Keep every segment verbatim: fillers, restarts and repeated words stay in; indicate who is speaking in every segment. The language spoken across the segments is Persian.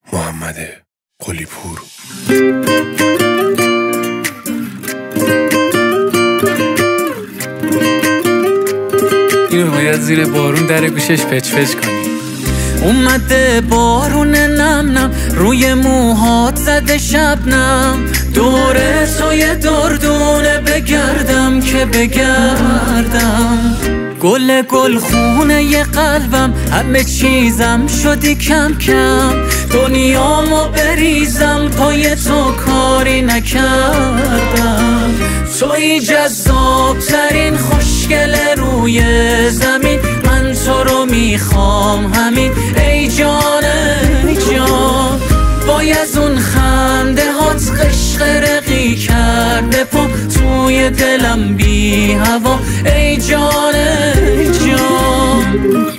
Speaker 1: محمد قلی‌پور.
Speaker 2: اینو باید زیر بارون در گوشش پچ پچ کنی. اومده بارون نم نم روی موهات زده شبنم، دور توی دردونه بگردم که بگردم. گل گل خونه ی قلبم، همه چیزم شدی کم کم، دنیامو بریزم پای تو کاری نکردم. توی جذاب ترین خوشگل روی زمین، من تو رو میخوام همین ای جان ای جان. وای از اون خنده هات قشقرقی کرده پا توی دلم بی هوا ای جان ای جان.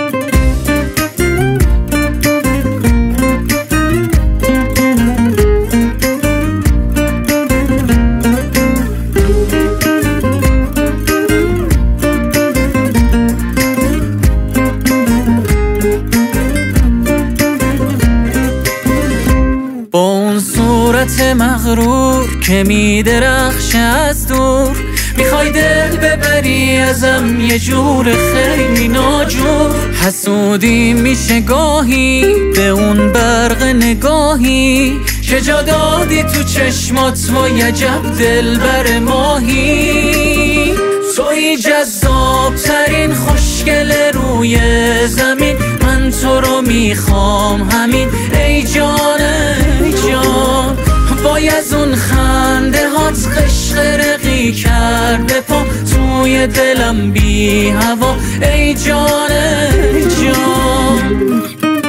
Speaker 2: با اون صورت مغرور که میدرخشه از دور، میخوای دل ببری ازم یه جور خیلی ناجور. حسودی میشه گاهی به اون برق نگاهی که جا دادی تو چشمات، وای عجب دلبر ماهی. توی جذاب ترین خوشگل روی زمین، من تو رو میخوام همین ای جان ای جان. وای از اون خنده هات قشقرقی کرده پا توی دلم بی هوا ای جان ای جان.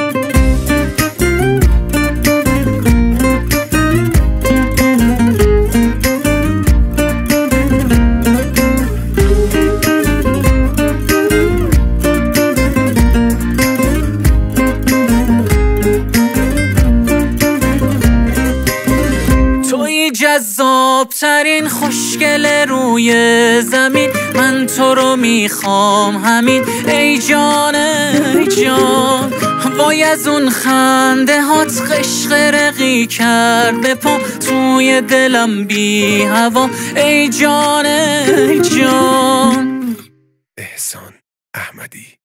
Speaker 2: جذاب ترین خوشگل روی زمین، من تو رو میخوام همین ای جان ای جان. وای از اون خنده هات قشقرقی کرده پا توی دلم بی هوا ای جان ای جان.
Speaker 1: احسان احمدی.